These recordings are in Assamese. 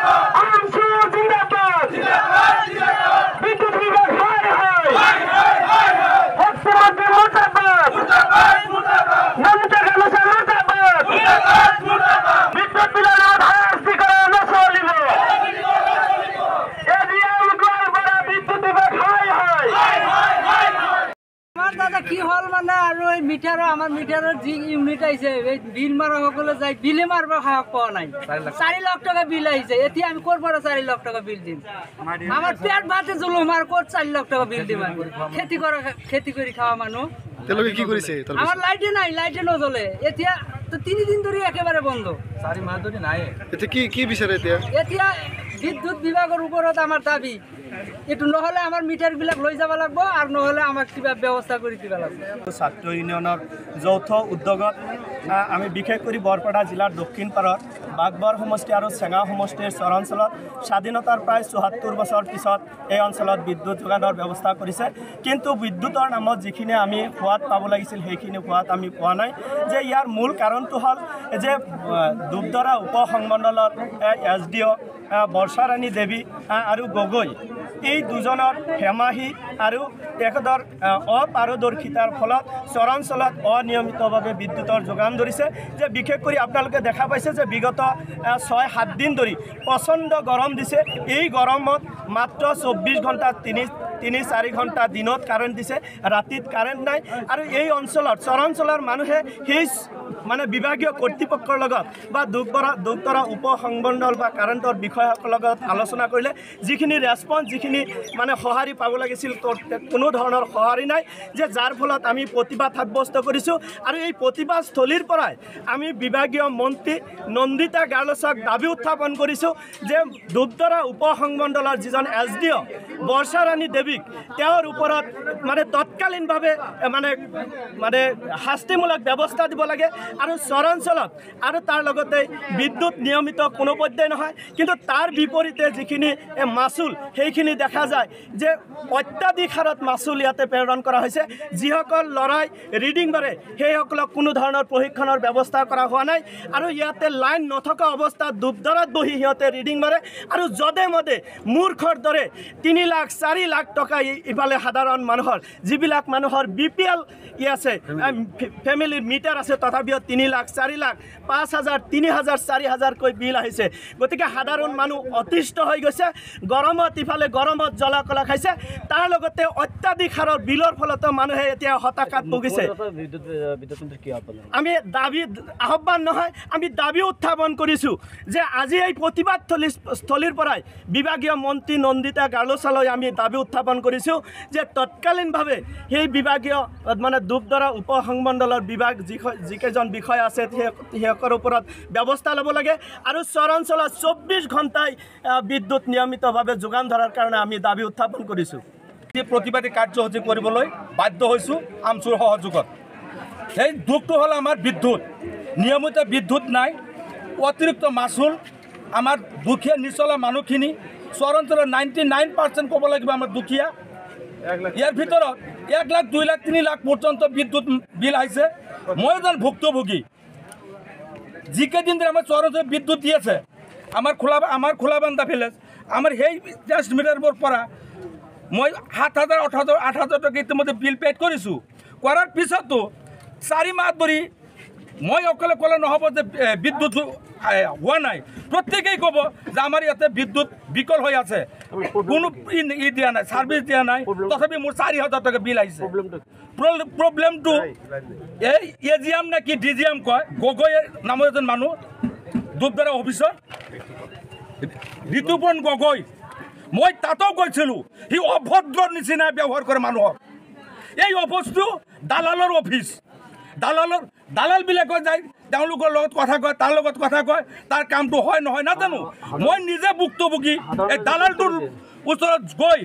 কি হল মানে আৰু এই মিটাৰৰ আমাৰ মিটাৰৰ যি ইউনিট আহিছে বিল মাৰা সকলে যাই বিলে মাৰব সাহস পোৱা নাই 4 লাখ টকা বিল আহিছে এতিয়া আমি ক'ৰ পৰা 4 লাখ টকা বিল দিম আমাৰ পেট ভাতে জুলুম আর ক'ত 4 লাখ টকা বিল দিম খেতি কৰি খাওয়া মানুহ তেলকে কি কৰিছে আমাৰ লাইটে নাই লাইটে নজলে এতিয়া তো 3 দিন ধৰি একেবাৰে বন্ধ 4 মাহ ধৰি নাই এতিয়া কি বিচাৰে এতিয়া বিদ্যুৎ বিভাগৰ ওপৰত আমাৰ দাবী এটু নহলে আমার মিটার বিলাক লৈ যাব লাগব আর নহলে আমাক কিবা ব্যবস্থা কৰি দিবা লাগব ছাত্ৰ ইউনিয়নৰ যৌথ উদ্যোগত আমি বিশেষ কৰি বৰপেটা জিলাৰ দক্ষিণ পাৰত বাগবৰ সমষ্টি আৰু চেঙা সমষ্টিৰ চৰাঞ্চলত স্বাধীনতাৰ প্ৰায় ৭৪ বছৰ পিছত এই অঞ্চলত বিদ্যুৎ যোগানৰ ব্যৱস্থা কৰিছে কিন্তু বিদ্যুতৰ নামত যিখিনি আমি সোৱাদ পাব লাগিছিল সেইখিনি সোৱাদ আমি পোৱা নাই যে ইয়াৰ মূল কাৰণটো হ'ল যে দুবদৰা উপসংমণ্ডলৰ SDO বৰ্ষাৰাণী দেৱী আৰু গগৈ এই দুজনৰ হেমাহি আৰু তেখেতৰ অপাৰদৰ্শিতাৰ ফলত চৰাঞ্চলত অনিয়মিতভাৱে বিদ্যুতৰ যোগান ধৰিছে যে বিশেষ কৰি আপোনালোকে দেখা পাইছে যে বিগত ৬-৭ দিন ধৰি প্ৰচণ্ড গৰম দিছে এই গৰমত মাত্ৰ ২৪ ঘণ্টা ৩-৪ ঘণ্টা দিনত কাৰেণ্ট দিছে ৰাতিত কাৰেণ্ট নাই আৰু এই অঞ্চলত চৰাঞ্চলৰ মানুহে সেই মানে বিভাগীয় কৰ্তৃপক্ষৰ লগত বা দুবদৰা উপসংমণ্ডল বা কাৰেণ্টৰ বিষয়াসকলৰ লগত আলোচনা কৰিলে যিখিনি ৰেছপন্স যিখিনি মানে সঁহাৰি পাব লাগিছিল কোনো ধৰণৰ সঁহাৰি নাই যে যাৰ ফলত আমি প্ৰতিবাদ সাব্যস্ত কৰিছোঁ আৰু এই প্ৰতিবাদস্থলীৰ পৰাই আমি বিভাগীয় মন্ত্ৰী নন্দিতা গাৰ্লছক দাবী উত্থাপন কৰিছোঁ যে দুবদৰা উপসংমণ্ডলৰ যিজন SDO বৰ্ষাৰাণী দেৱীক তেওঁৰ ওপৰত মানে তৎকালীনভাৱে মানে শাস্তিমূলক ব্যৱস্থা দিব লাগে আৰু চৰাঞ্চলত আৰু তাৰ লগতে বিদ্যুৎ নিয়মিত কোনো পৰ্যায় নহয় কিন্তু তাৰ বিপৰীতে যিখিনি মাচুল সেইখিনি দেখা যায় যে অত্যাধিক হাৰত মাচুল ইয়াতে প্ৰেৰণ কৰা হৈছে যিসকল ল'ৰাই ৰিডিং মাৰে সেইসকলক কোনো ধৰণৰ প্ৰশিক্ষণৰ ব্যৱস্থা কৰা হোৱা নাই আৰু ইয়াতে লাইন নথকা অৱস্থাত দুবদৰাত বহি সিহঁতে ৰিডিং মাৰে আৰু যধে মধে মূৰ্খৰ দৰে 3 লাখ 4 লাখ টকা ইফালে সাধাৰণ মানুহৰ যিবিলাক মানুহৰ BPL আছে ফেমিলিৰ মিটাৰ আছে তথাপিও 3 লাখ 4 লাখ 5,000 3,000 4,000 কৈ বিল আহিছে গতিকে সাধাৰণ মানুহ অতিষ্ঠ হৈ গৈছে গৰমত ইফালে গৰমত জ্বলা কলা খাইছে তাৰ লগতে অত্যাধিক হাৰৰ বিলৰ ফলত মানুহে এতিয়া হতাশাত ভুগিছে আমি দাবী আহ্বান নহয় আমি দাবী উত্থাপন কৰিছোঁ যে আজি এই প্ৰতিবাদ স্থলীৰ পৰাই বিভাগীয় মন্ত্ৰী নন্দিতা গাৰ্লছলৈ আমি দাবী উত্থাপন কৰিছোঁ যে তৎকালীনভাৱে সেই বিভাগীয় মানে দুবদৰা উপসংমণ্ডলৰ বিভাগ যিকেইজন বিষয় আছে সেইসকলৰ ওপৰত ব্যৱস্থা ল'ব লাগে আৰু চৰাঞ্চলত 24 ঘণ্টাই বিদ্যুৎ নিয়মিতভাৱে যোগান ধৰাৰ কাৰণে আমি দাবী উত্থাপন কৰিছোঁ এই প্ৰতিবাদী কাৰ্যসূচী কৰিবলৈ বাধ্য হৈছোঁ আমচুৰ সহযোগত এই দুখটো হ'ল আমাৰ বিদ্যুৎ নিয়মিত বিদ্যুৎ নাই অতিৰিক্ত মাচুল আমাৰ দুখীয়া নিচলা মানুহখিনি চৰাঞ্চলৰ 99% ক'ব লাগিব আমাৰ দুখীয়া ইয়াৰ ভিতৰত 1 লাখ 2 লাখ 3 লাখ পৰ্যন্ত বিদ্যুৎ বিল আহিছে মই এজন ভুক্তভোগী যিকেইদিন ধৰি আমাৰ চৰাঞ্চলত বিদ্যুৎ দি আছে আমাৰ খোলাবান্ধা ভিলেজ আমাৰ সেই ট্ৰান্সমিটাৰবোৰ পৰা মই 7,000 8,000 টকা ইতিমধ্যে বিল পেড কৰিছোঁ কৰাৰ পিছতো 4 মাহ ধৰি মই অকলে ক'লে নহ'ব যে বিদ্যুৎ হোৱা নাই প্ৰত্যেকেই ক'ব যে আমাৰ ইয়াতে বিদ্যুৎ বিকল হৈ আছে কোনো দিয়া নাই ছাৰ্ভিচ দিয়া নাই তথাপি মোৰ 4,000 টকা বিল আহিছে প্ৰব্লেমটো এই AGM নে কি DGM কয় গগৈ নামৰ এজন মানুহ দুবদৰা অফিচৰ ঋতুপৰ্ণ গগৈ মই তাতো গৈছিলোঁ সি অভদ্ৰৰ নিচিনা ব্যৱহাৰ কৰে মানুহক এই অফিচটো দালালৰ অফিচ দালালবিলাকে যায় তেওঁলোকৰ লগত কথা কয় তাৰ লগত কথা কয় তাৰ কামটো হয় নহয় নাজানো মই নিজে ভুক্তভোগী এই দালালটোৰ ওচৰত গৈ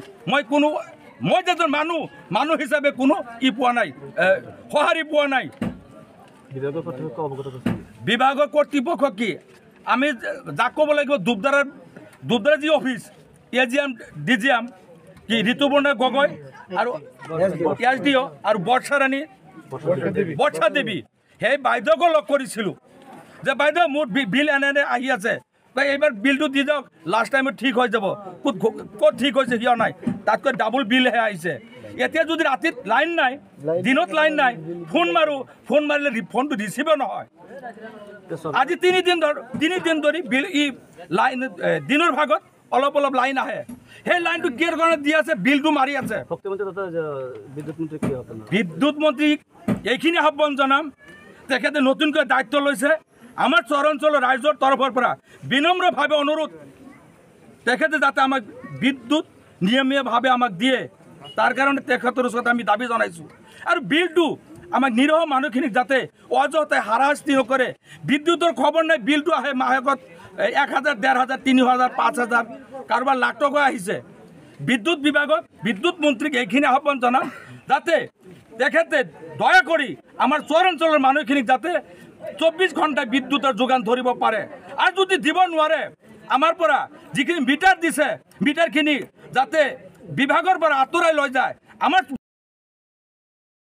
মই যেজন মানুহ হিচাপে কোনো পোৱা নাই সঁহাৰি পোৱা নাই বিভাগৰ কৰ্তৃপক্ষ কি আমি যাক ক'ব লাগিব দুবদৰা যি অফিচ AGM DGM কি ঋতুপৰ্ণ গগৈ আৰু SDO আৰু বৰ্ষাৰাণী দেৱী সেই বাইদেউক লগ কৰিছিলোঁ যে বাইদেউ মোৰ বিল এনে আহি আছে এইবাৰ বিলটো দি যাওক লাষ্ট টাইমত ঠিক হৈ যাব ক'ত ঠিক হৈছে কিয় নাই তাতকৈ ডাবল বিলহে আহিছে এতিয়া যদি ৰাতিত লাইন নাই দিনত লাইন নাই ফোন মাৰিলে ফোনটো ৰিচিভ নহয় আজি 3 দিন ধৰি বিল ই লাইন দিনৰ ভাগত অলপ লাইন আহে সেই লাইনটো কিহৰ কাৰণে দি আছে বিলটো মাৰি আছে বিদ্যুৎ মন্ত্ৰীক এইখিনি আহ্বান জনাম তেখেতে নতুনকৈ দায়িত্ব লৈছে আমাৰ চৰাঞ্চলৰ ৰাইজৰ তৰফৰ পৰা বিনম্ৰভাৱে অনুৰোধ তেখেতে যাতে আমাক বিদ্যুৎ নিয়মীয়ভাৱে আমাক দিয়ে তাৰ কাৰণে তেখেতৰ ওচৰত আমি দাবী জনাইছোঁ আৰু বিলটো আমাক নিৰহ মানুহখিনিক যাতে অযথা হাৰাশাস্তি নকৰে বিদ্যুতৰ খবৰ নাই বিলটো আহে মাহেকত 1000 1500 3000 5000 কাৰোবাৰ লাখ টকা আহিছে বিদ্যুৎ বিভাগত বিদ্যুৎ মন্ত্ৰীক এইখিনি আহ্বান জনাম যাতে তেখেতে দয়া কৰি আমাৰ চৰাঞ্চলৰ মানুহখিনিক যাতে 24 ঘণ্টায় বিদ্যুতৰ যোগান ধৰিব পাৰে আৰু যদি দিব নোৱাৰে আমাৰ পৰা যিখিনি মিটাৰ দিছে মিটাৰখিনি যাতে বিভাগৰ পৰা আঁতৰাই লৈ যায় আমাৰ